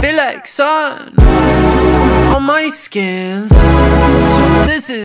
feel like sun on my skin. So this is